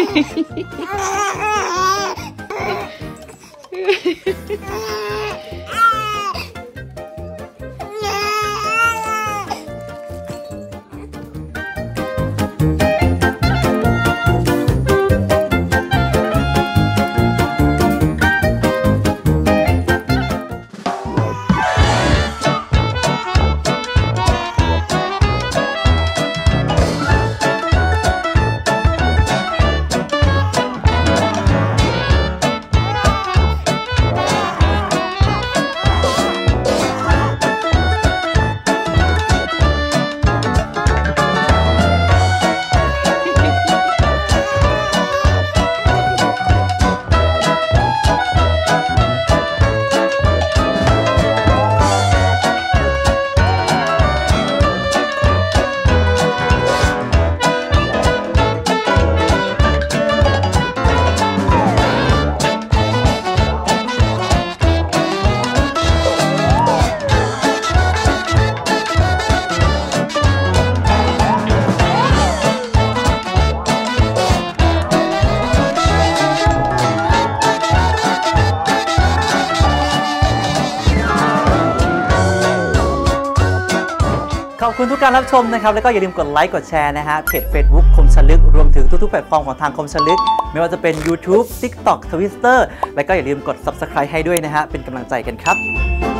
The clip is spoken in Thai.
ขอบคุณทุกการรับชมนะครับแล้วก็อย่าลืมกดไลค์กดแชร์นะฮะเพจ Facebook คมชลึกรวมถึงทุกๆแพลตฟอร์มของทางคมชลึกไม่ว่าจะเป็น YouTube TikTok Twitter แล้วก็อย่าลืมกด Subscribe ให้ด้วยนะฮะเป็นกำลังใจกันครับ